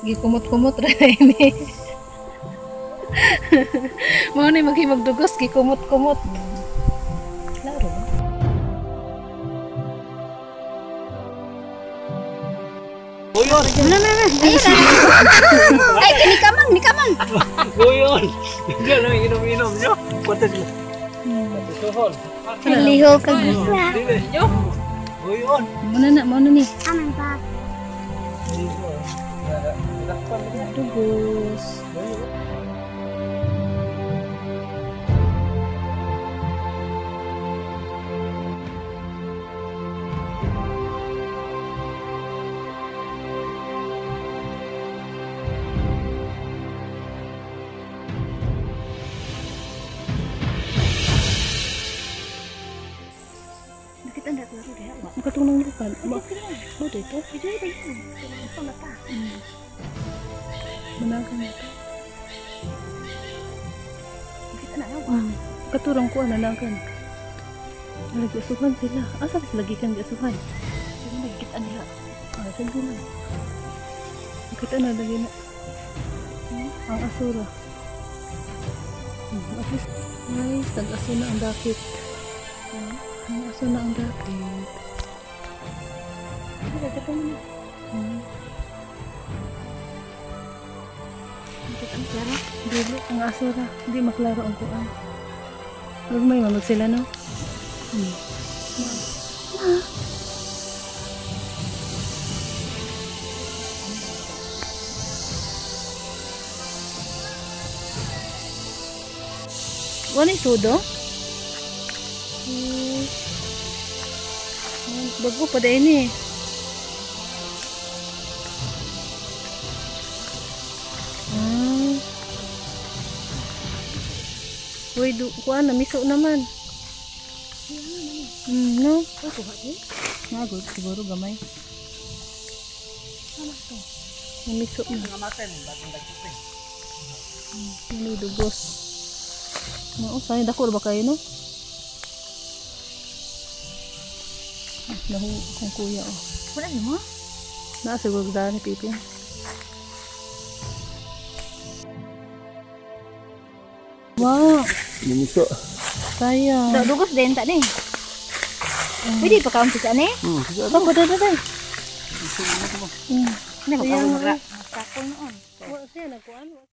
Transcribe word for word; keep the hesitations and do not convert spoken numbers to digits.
Gikumot-kumot ra ini. Mau ni maghimog dugos gikumot-kumot. Laro ba? Buyon. Mana mana. Ayo na. Ay kini kamang, ni kamang. Buyon. Diyan lang inom-inom nyo. Kuwata sila. Suhol. Liho ka gula. Buyon. Mana nak mau ni? Aman pa. Dugos. Kita ndak keluar deh, Mak. Katulong lupa. Mau mau dito. Itu itu. Itu mata. Menangkan itu. Kita nak awak. Hmm. Katurang ko na lang kan. Lagi asuhan sila. Asa sila lagi kan asuhan. Jadi lagi kita nila. Ah, sige na. Kita na lagi na. Hmm? Ang asura. Hmm. At least, ay, sag-aso na ang dakit. Hmm. Ang aso na ang dakit. Kita dapat mana? Hmm. Kita ang cara. Dili, ang asura. Hindi maklaro ang kuan. Huwag may mamag sila, no? Hmm. Wala yung tudo? Hmm. Bago pa dahil eh. Ah. Uy, kuan na, miso naman. Hmm, no? Oh, kuha din. Nagod, siguro gamay. Ano to? Namiso na. Ngamaten, bagong dagkipin. May dugos. Oo, saan dako ba kayo, no? Ah, nahu kung kuya, oh. Wala ni mo? Na siguro daan ni Pipi. Wow, Mimiso. sayang. Dak dugos din tak ni. Pwede pa kaon sa ni? Hmm, sige. Apa dah dah dah. Isi mo ko mo. Hmm. Ni Sayang, makaon ra. eh. Sakol noon. Wa siya na kuan.